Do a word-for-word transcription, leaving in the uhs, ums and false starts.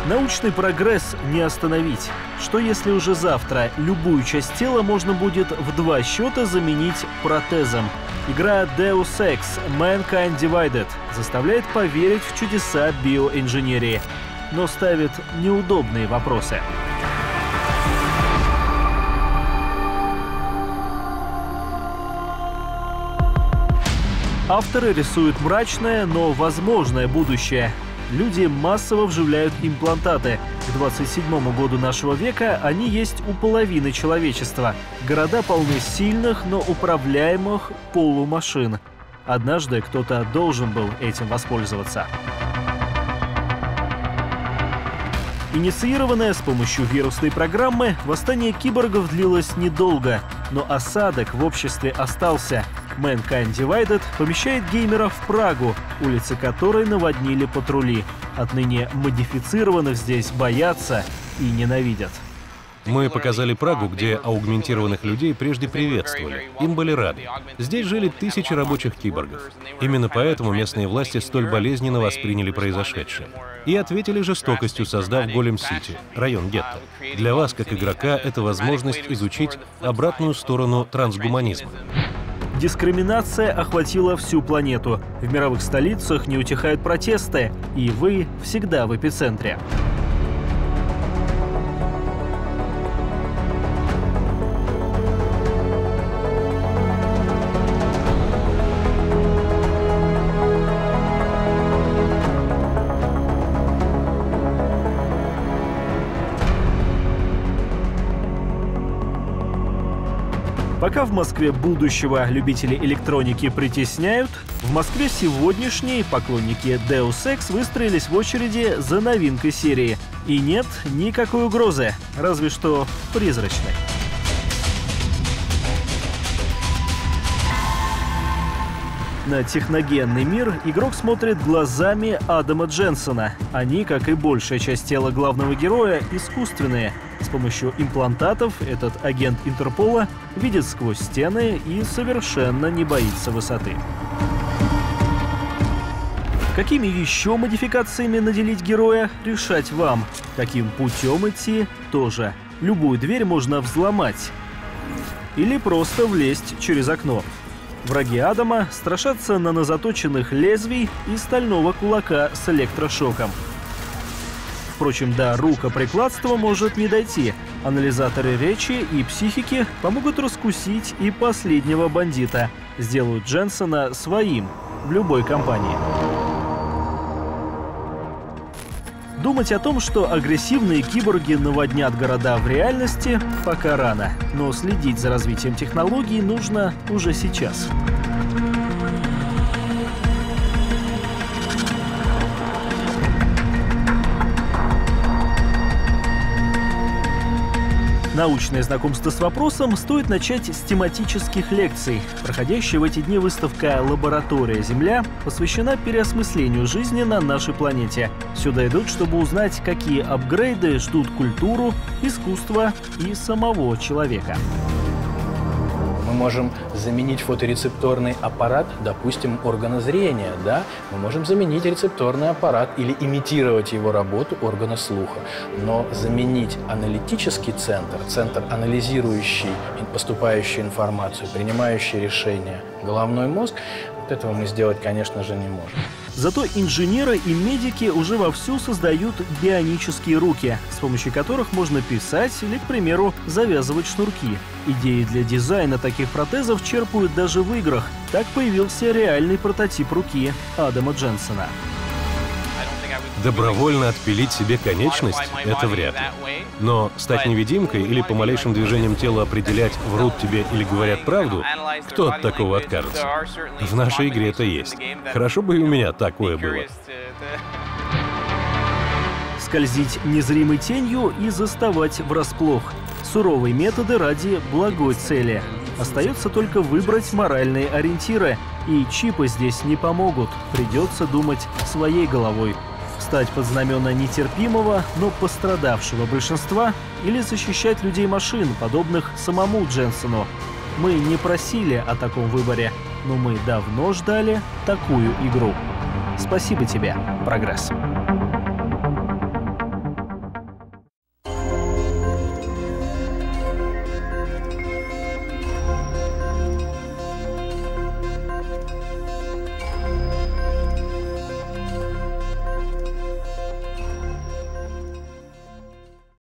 Научный прогресс не остановить. Что если уже завтра любую часть тела можно будет в два счета заменить протезом? Игра Deus Ex Mankind Divided заставляет поверить в чудеса биоинженерии, но ставит неудобные вопросы. Авторы рисуют мрачное, но возможное будущее. Люди массово вживляют имплантаты. К двадцать седьмому году нашего века они есть у половины человечества. Города полны сильных, но управляемых полумашин. Однажды кто-то должен был этим воспользоваться. Инициированное с помощью вирусной программы, восстание киборгов длилось недолго, но осадок в обществе остался. Mankind Divided помещает геймеров в Прагу, улицы которой наводнили патрули. Отныне модифицированных здесь боятся и ненавидят. Мы показали Прагу, где аугментированных людей прежде приветствовали. Им были рады. Здесь жили тысячи рабочих киборгов. Именно поэтому местные власти столь болезненно восприняли произошедшее. И ответили жестокостью, создав Голем-Сити, район гетто. Для вас, как игрока, это возможность изучить обратную сторону трансгуманизма. Дискриминация охватила всю планету. В мировых столицах не утихают протесты, и вы всегда в эпицентре. Пока в Москве будущего любители электроники притесняют, в Москве сегодняшней поклонники Deus Ex выстроились в очереди за новинкой серии. И нет никакой угрозы, разве что призрачной. На техногенный мир игрок смотрит глазами Адама Дженсона. Они, как и большая часть тела главного героя, искусственные. С помощью имплантатов этот агент Интерпола видит сквозь стены и совершенно не боится высоты. Какими еще модификациями наделить героя, решать вам. Каким путем идти – тоже. Любую дверь можно взломать. Или просто влезть через окно. Враги Адама страшатся нанозаточенных лезвий и стального кулака с электрошоком. Впрочем, до рукоприкладства может не дойти. Анализаторы речи и психики помогут раскусить и последнего бандита. Сделают Дженсона своим в любой компании. Думать о том, что агрессивные киборги наводнят города в реальности, пока рано. Но следить за развитием технологий нужно уже сейчас. Научное знакомство с вопросом стоит начать с тематических лекций. Проходящая в эти дни выставка «Лаборатория Земля» посвящена переосмыслению жизни на нашей планете. Сюда идут, чтобы узнать, какие апгрейды ждут культуру, искусство и самого человека. Мы можем заменить фоторецепторный аппарат, допустим, органа зрения, да? Мы можем заменить рецепторный аппарат или имитировать его работу органа слуха. Но заменить аналитический центр, центр, анализирующий поступающую информацию, принимающий решения, головной мозг, вот этого мы сделать, конечно же, не можем. Зато инженеры и медики уже вовсю создают бионические руки, с помощью которых можно писать или, к примеру, завязывать шнурки. Идеи для дизайна таких протезов черпают даже в играх. Так появился реальный прототип руки Адама Дженсона. Добровольно отпилить себе конечность — это вряд ли. Но стать невидимкой или по малейшим движениям тела определять, врут тебе или говорят правду, кто от такого откажется? В нашей игре это есть. Хорошо бы и у меня такое было. Скользить незримой тенью и заставать врасплох. Суровые методы ради благой цели. Остается только выбрать моральные ориентиры. И чипы здесь не помогут. Придется думать своей головой. Встать под знамена нетерпимого, но пострадавшего большинства или защищать людей машин, подобных самому Дженсону. Мы не просили о таком выборе, но мы давно ждали такую игру. Спасибо тебе, прогресс.